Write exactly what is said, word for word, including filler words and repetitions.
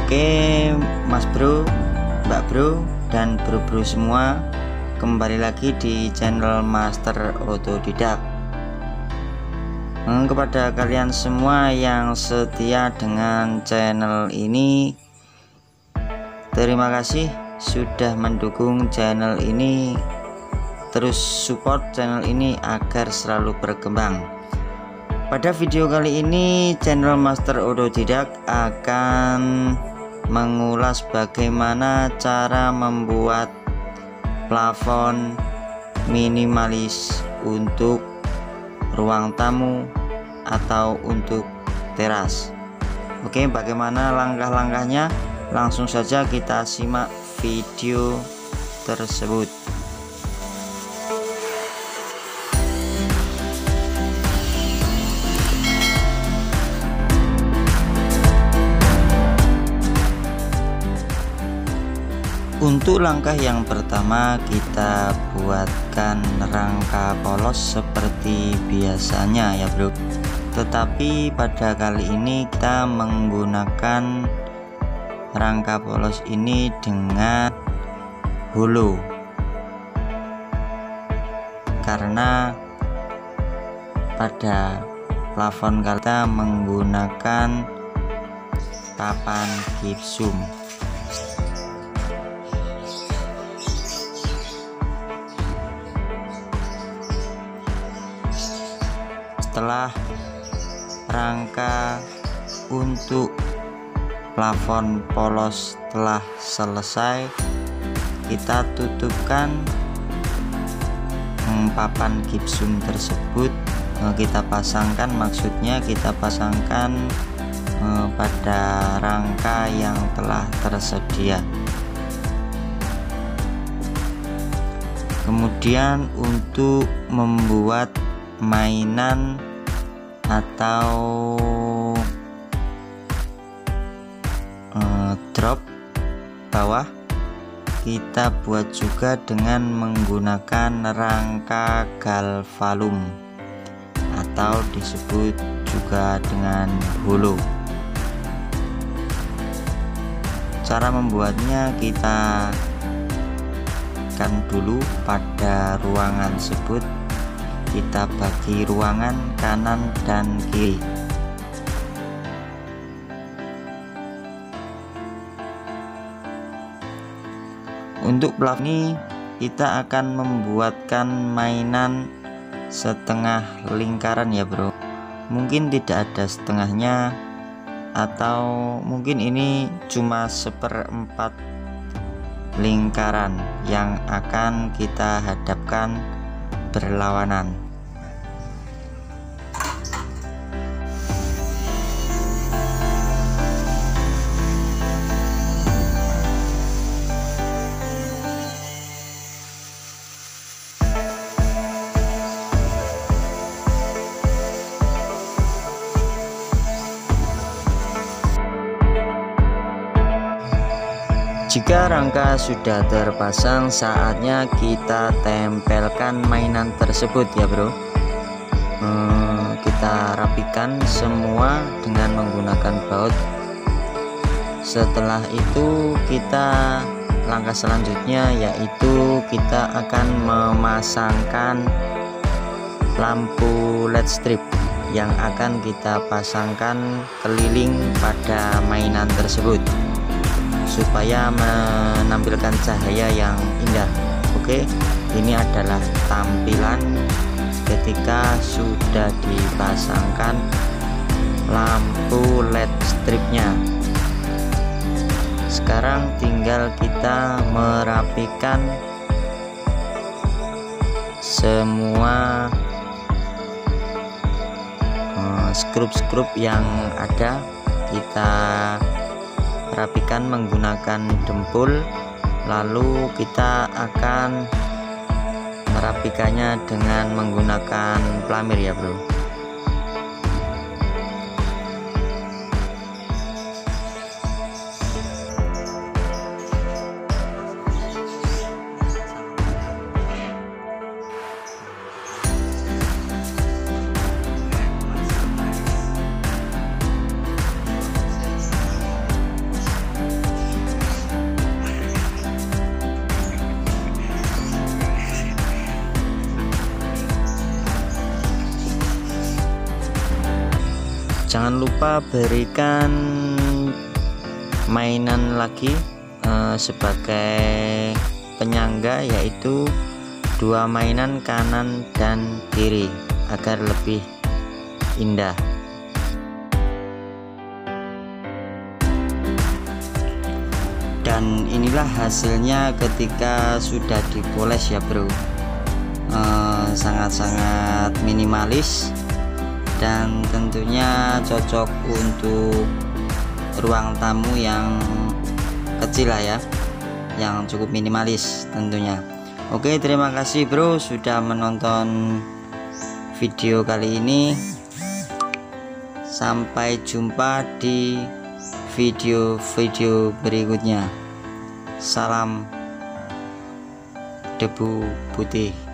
Oke Mas Bro, Mbak Bro, dan bro-bro semua, kembali lagi di channel Master Otodidak. hmm, Kepada kalian semua yang setia dengan channel ini, terima kasih sudah mendukung channel ini. Terus support channel ini agar selalu berkembang. Pada video kali ini channel Master Otodidak akan mengulas bagaimana cara membuat plafon minimalis untuk ruang tamu atau untuk teras. Oke, bagaimana langkah-langkahnya? Langsung saja kita simak video tersebut. Untuk langkah yang pertama, kita buatkan rangka polos seperti biasanya ya bro. Tetapi pada kali ini kita menggunakan rangka polos ini dengan hollow, karena pada plafon kita menggunakan papan gipsum. Setelah rangka untuk plafon polos telah selesai, kita tutupkan papan gipsum tersebut. Kita pasangkan, maksudnya kita pasangkan pada rangka yang telah tersedia. Kemudian untuk membuat mainan atau uh, drop bawah, kita buat juga dengan menggunakan rangka galvalum atau disebut juga dengan hollow. Cara membuatnya, kita kan dulu pada ruangan tersebut kita bagi ruangan kanan dan kiri. Untuk plafon ini kita akan membuatkan mainan setengah lingkaran ya bro. Mungkin tidak ada setengahnya, atau mungkin ini cuma seperempat lingkaran yang akan kita hadapkan berlawanan. Jika rangka sudah terpasang, saatnya kita tempelkan mainan tersebut ya bro. hmm, Kita rapikan semua dengan menggunakan baut. Setelah itu kita langkah selanjutnya yaitu kita akan memasangkan lampu L E D strip yang akan kita pasangkan keliling pada mainan tersebut supaya menampilkan cahaya yang indah. Oke, ini adalah tampilan ketika sudah dipasangkan lampu L E D stripnya. Sekarang tinggal kita merapikan semua skrup-skrup yang ada. Kita rapikan menggunakan dempul, lalu kita akan merapikannya dengan menggunakan pelamir ya bro. jangan lupa berikan mainan lagi eh, sebagai penyangga, yaitu dua mainan kanan dan kiri agar lebih indah. Dan inilah hasilnya ketika sudah dipoles ya bro. Sangat-sangat eh, minimalis dan tentunya cocok untuk ruang tamu yang kecil lah ya, yang cukup minimalis tentunya. Oke, terima kasih bro sudah menonton video kali ini. Sampai jumpa di video-video berikutnya. Salam debu putih.